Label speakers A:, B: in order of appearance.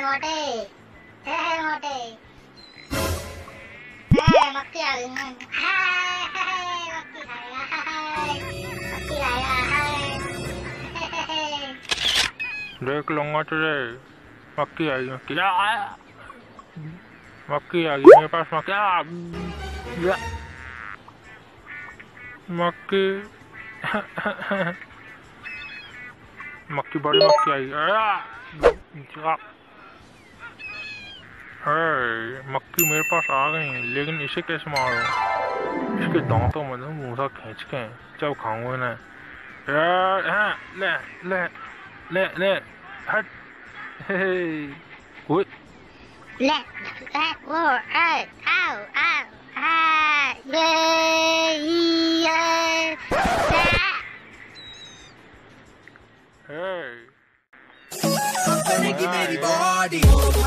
A: मोटे मोटे मक्खी आ गई। मक्खी खाएगा।
B: देख लूंगा तुझे। मक्खी आई मक्खी मक्खी आ गई मेरे पास। मक्खी मक्खी बड़ी मक्खी आई। मक्खी मेरे पास आ गई, लेकिन इसे कैसे मारो? इसके दांतों में मुंह खींच के जब खाऊंगा ना। ले ले ले ले हट।
A: ले वो आओ आओ
B: Hey.